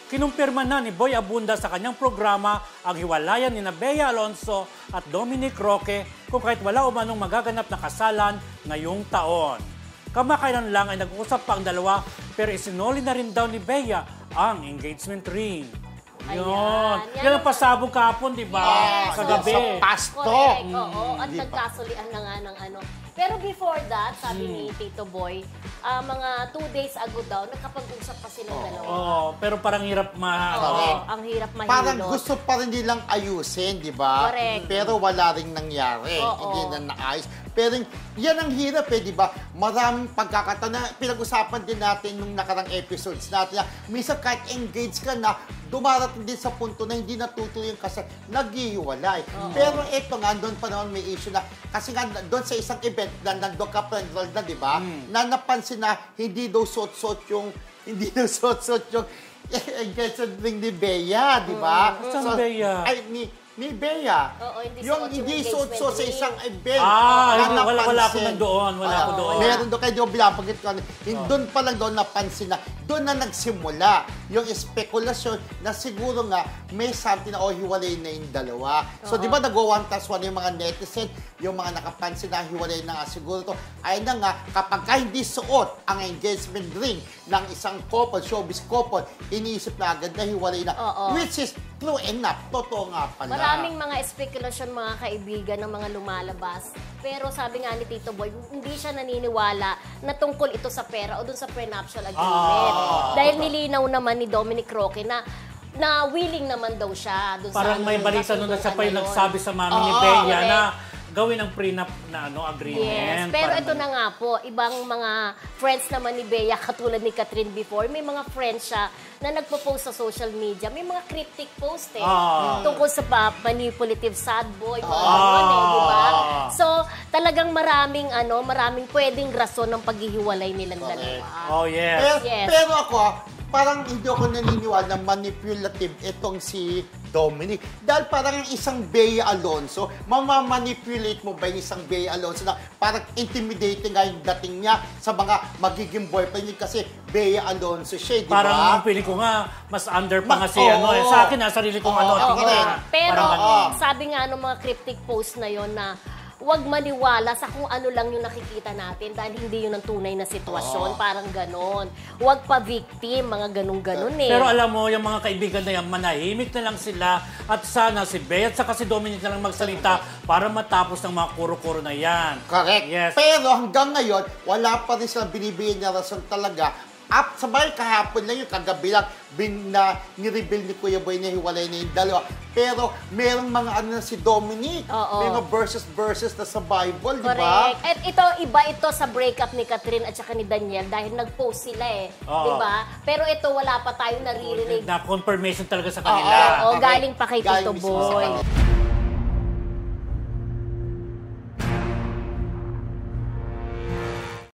kinumpirma na ni Boy Abunda sa kanyang programa ang hiwalayan ni Bea Alonzo at Dominic Roque kung kahit wala umanong magaganap na kasalan ngayong taon. Kamakailan lang ay nag-usap pa ang dalawa pero isinoli na rin daw ni Bea ang engagement ring. Yun. Yan ang pasabog kahapon, di ba? Yes. Sa gabi. Sa pasto. Correct, oo. At nagkasulian na nga ng ano. Pero before that, sabi ni Tito Boy, mga 2 days ago daw, nagkapag-usap pa silang dalawa. Oo, pero parang hirap Ang hirap mahilot. Parang gusto pa rin nilang ayusin, di ba? Correct. Pero wala rin nangyari. Hindi na naayos. Pero yan ang hirap di ba? Maraming pagkakataon na pinag-usapan din natin nung nakarang episodes natin. Minsan kahit engaged ka na, dumarating din sa punto na hindi natutuloy yung kasal, naghihiwalay. Pero ito nga, doon pa naman may issue na, kasi nga doon sa isang event na nandun ka pa-enrolled na, di ba? Na napansin na hindi daw suot-suot yung engagement ring ni Bea, di ba? Saan Bea? Ay, ni Bea. Oo, hindi yung suot yung hindi engagement suot sa ring. isang event. Wala ako nandoon. Wala ako doon. Meron doon kayo, di ko binapagit ko. Doon pa lang doon napansin na, doon na nagsimula yung spekulasyon na siguro nga may something na hiwalay na yung dalawa. So, di ba nag-1+1 yung mga netizen, yung mga nakapansin na hiwalay na nga siguro to. Ay na nga, kapag hindi suot ang engagement ring ng isang couple, showbiz couple, iniisip na agad na hiwalay na. Which is true enough. Totoo nga pala. Maraming mga spekulasyon, mga kaibigan, ng mga lumalabas. Pero sabi nga ni Tito Boy, hindi siya naniniwala na tungkol ito sa pera o dun sa prenuptial agreement. Dahil nilinaw naman ni Dominic Roque na willing naman daw siya. Dun Parang sa may balita nun na siya pa yung nagsabi sa mami ni Bea na gawin ang prenup na agreement. Yes, pero ito na nga po, ibang mga friends naman ni Bea, katulad ni Catherine before, may mga friends siya na nagpo-post sa social media. May mga cryptic post tungkol sa manipulative sad boy, di ba? So, talagang maraming pwedeng rason ng paghihiwalay nilang dalawa. Oh, yes. Pero ako, parang hindi ako naniniwala na manipulative itong si Dominic. Dahil parang yung isang Bea Alonzo, mamamanipulate mo ba yung isang Bea Alonzo na parang intimidating nga yung dating niya sa mga magiging boyfriend niya kasi Bea Alonzo siya, di ba? Parang ang pili ko nga, mas under pa nga si sa akin sarili kong Pero sabi nga ng mga cryptic post na yon na huwag maniwala sa kung ano lang yung nakikita natin dahil hindi yun ang tunay na sitwasyon. Parang ganon. Huwag pa victim, mga ganun-ganon Pero alam mo, yung mga kaibigan na yan, manahimik na lang sila at sana si Bea at saka si Dominic na lang magsalita para matapos ng mga kuro-kuro na yan. Correct. Yes. Pero hanggang ngayon, wala pa rin silang binibigyan na rason talaga. At sabay kahapon lang yung kagabi lang na nireveal ni Kuya Boy na hiwalay na yung dalawa. Pero merong mga na si Dominic. May mga verses na sa Bible, di ba? Correct. At iba ito sa breakup ni Catherine at saka ni Daniel dahil nag-post sila di ba? Pero ito wala pa tayong naririnig. Na confirmation talaga sa kanila. Galing pa kay Tito Boy.